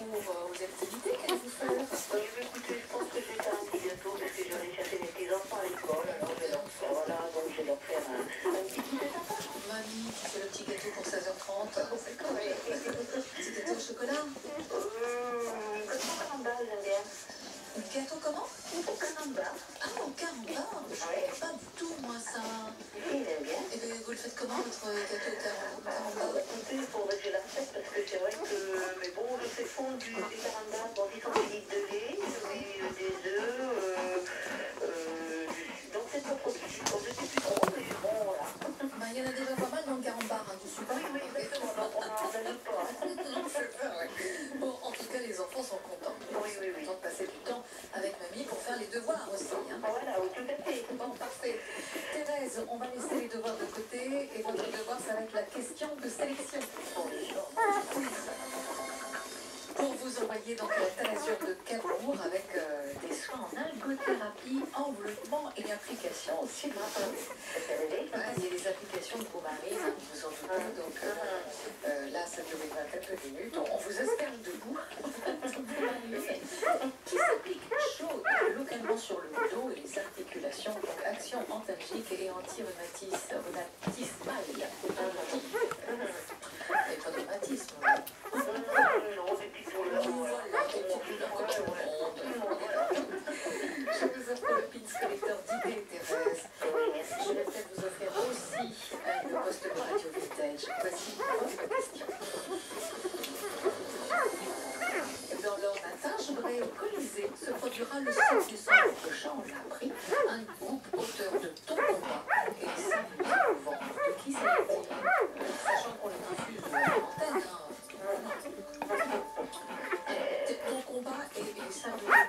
retour aux activités. Qu'allez-vous faire? Écoutez, je pense que je vais faire un petit gâteau parce que je vais aller chercher mes petits-enfants à l'école. Alors je vais leur faire, voilà, donc je vais leur faire un petit goûter sympa. Mamie, tu fais le petit gâteau pour 16h30. C'est correct. Petit gâteau au chocolat. Gâteau au caramba, j'aime bien. Gâteau comment? Au caramba. Ah, au caramba. Je ne connais pas du tout, moi, ça. Si, j'aime bien. Et bien, vous le faites comment, votre gâteau au caramba? Écoutez, il faudrait que je la fasse parce que c'est vrai que, mais bon, je fais fondre des carambas dans 10 centilitres de lait, je mets des œufs, donc c'est pas trop de sucre, je sais plus trop, mais bon, voilà. Bah, il y en a déjà pas mal dans le carambar, hein, du sucre. Oui, exactement, donc on n'en ajoute pas. Bon, en tout cas, les enfants sont contents. Oui. Ils sont contents de passer du temps avec mamie pour faire les devoirs aussi. Hein. Voilà, oui, tout à fait. Bon, parfait. Thérèse, on va laisser les devoirs de côté et votre devoir, ça va être la question de sélection. Pour vous envoyer donc la thalazure de Cabourg avec des soins en algothérapie, enveloppement et application aussi. Voilà, il y a des applications de Boumarine, vous vous en doutez, donc là ça durera quelques minutes. On vous espère debout. Qui s'applique chaude localement sur le dos et les articulations, donc action antalgique et anti-rhumatisme. Et pas de rhumatisme. Je vous offre le Pins Collector d'idées, Thérèse. Je vais peut-être vous offrir aussi le poste de radio vintage. Voici votre question. Dans leur matin, au Colisée se produira le 6 décembre prochain, on l'a appris, un groupe auteur de Ton combat et les 5 minutes au vent. De qui s'agit-il? Sachant qu'on le diffuse à l'antenne. Ton combat et les 5 minutes